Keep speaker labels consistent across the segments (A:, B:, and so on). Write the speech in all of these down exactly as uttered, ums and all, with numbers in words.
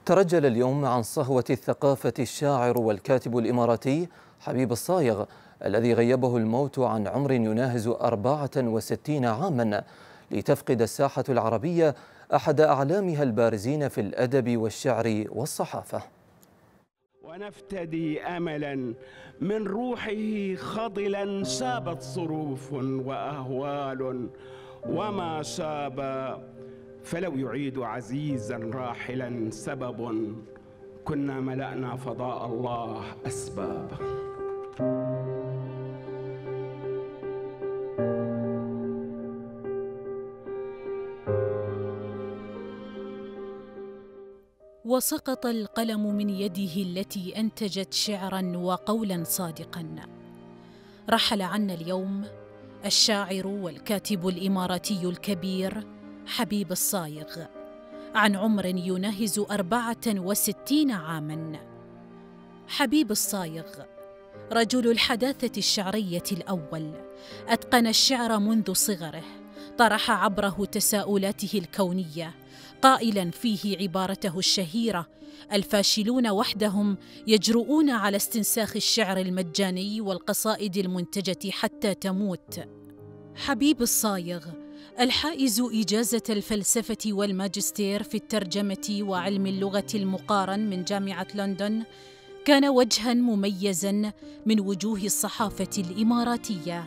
A: ترجل اليوم عن صهوة الثقافة الشاعر والكاتب الإماراتي حبيب الصايغ الذي غيبه الموت عن عمر يناهز أربعة وستين عاما، لتفقد الساحة العربية أحد أعلامها البارزين في الأدب والشعر والصحافة.
B: ونفتدي أملا من روحه خضلا سابت صروف وأهوال وما ساب، فلو يعيد عزيزا راحلا سبب كنا ملأنا فضاء الله أسباب.
C: وسقط القلم من يده التي أنتجت شعراً وقولاً صادقاً. رحل عنا اليوم الشاعر والكاتب الإماراتي الكبير حبيب الصايغ عن عمر يناهز أربعة وستين عاماً. حبيب الصايغ رجل الحداثة الشعرية الأول، أتقن الشعر منذ صغره، طرح عبره تساؤلاته الكونية، قائلاً فيه عبارته الشهيرة: الفاشلون وحدهم يجرؤون على استنساخ الشعر المجاني والقصائد المنتجة حتى تموت. حبيب الصايغ الحائز إجازة الفلسفة والماجستير في الترجمة وعلم اللغة المقارن من جامعة لندن، كان وجهاً مميزاً من وجوه الصحافة الإماراتية.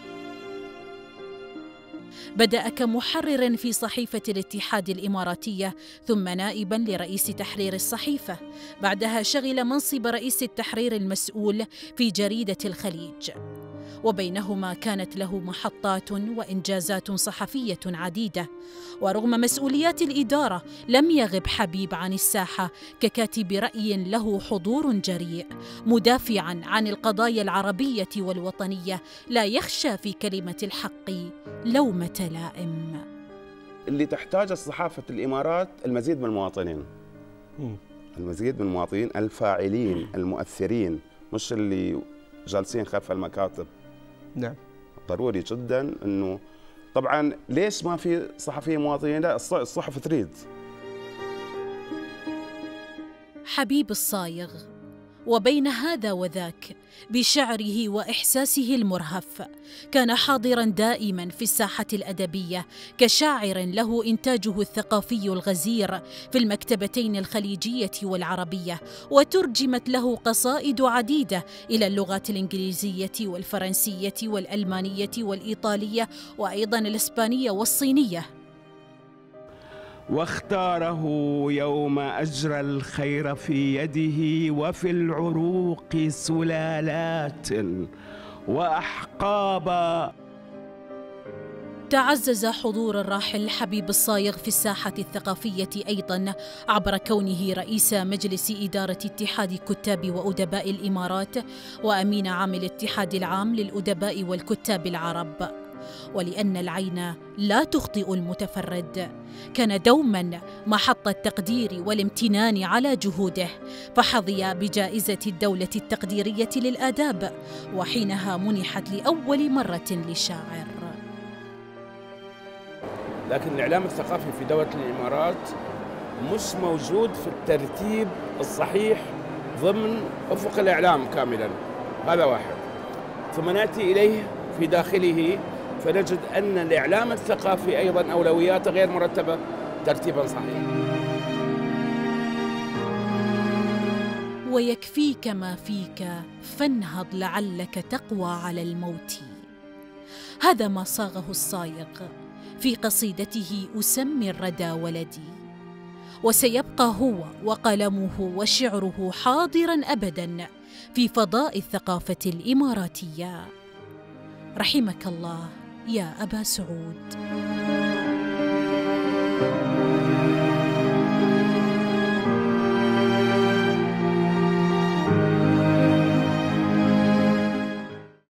C: بدأ كمحرر في صحيفة الاتحاد الإماراتية، ثم نائباً لرئيس تحرير الصحيفة، بعدها شغل منصب رئيس التحرير المسؤول في جريدة الخليج، وبينهما كانت له محطات وإنجازات صحفية عديدة. ورغم مسؤوليات الإدارة لم يغب حبيب عن الساحة ككاتب رأي له حضور جريء، مدافعاً عن القضايا العربية والوطنية، لا يخشى في كلمة الحق لومة لائم.
D: اللي تحتاج الصحافة الإمارات المزيد من المواطنين، المزيد من المواطنين الفاعلين المؤثرين، مش اللي جالسين خلف المكاتب.
E: نعم،
D: ضروري جدا انه طبعا ليش ما في صحفيين مواطنين؟ لا، الصحف تريد.
C: حبيب الصايغ وبين هذا وذاك بشعره وإحساسه المرهف كان حاضراً دائماً في الساحة الأدبية كشاعر له إنتاجه الثقافي الغزير في المكتبتين الخليجية والعربية، وترجمت له قصائد عديدة إلى اللغات الإنجليزية والفرنسية والألمانية والإيطالية وأيضاً الإسبانية والصينية.
B: واختاره يوم أجرى الخير في يده وفي العروق سلالات وأحقابا.
C: تعزز حضور الراحل حبيب الصايغ في الساحة الثقافية أيضاً عبر كونه رئيس مجلس إدارة اتحاد كتاب وأدباء الإمارات وأمين عام الاتحاد العام للأدباء والكتاب العرب. ولأن العين لا تخطئ المتفرد، كان دوماً محط التقدير والامتنان على جهوده، فحظي بجائزة الدولة التقديرية للآداب، وحينها منحت لأول مرة لشاعر.
F: لكن الإعلام الثقافي في دولة الإمارات مش موجود في الترتيب الصحيح ضمن أفق الإعلام كاملاً، هذا واحد. ثم نأتي إليه في داخله فنجد أن الإعلام الثقافي أيضاً أولوياته غير مرتبة ترتيباً صحيحاً.
C: ويكفيك ما فيك فانهض لعلك تقوى على الموت. هذا ما صاغه الصايغ في قصيدته أسمي الردى ولدي، وسيبقى هو وقلمه وشعره حاضراً أبداً في فضاء الثقافة الإماراتية. رحمك الله يا أبا سعود.